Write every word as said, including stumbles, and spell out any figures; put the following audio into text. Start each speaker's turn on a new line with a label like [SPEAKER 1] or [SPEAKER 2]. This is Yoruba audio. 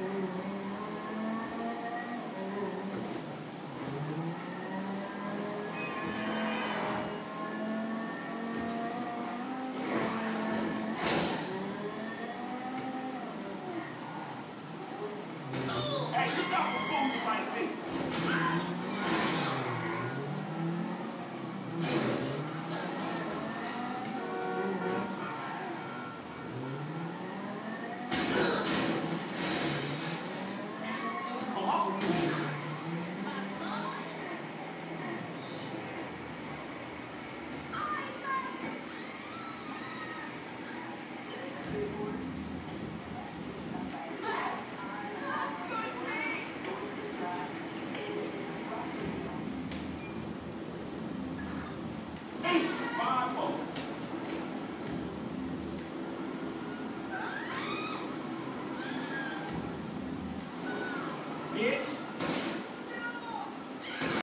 [SPEAKER 1] Hey, look out for fools like me. Come on. Eight, five, four. Bitch.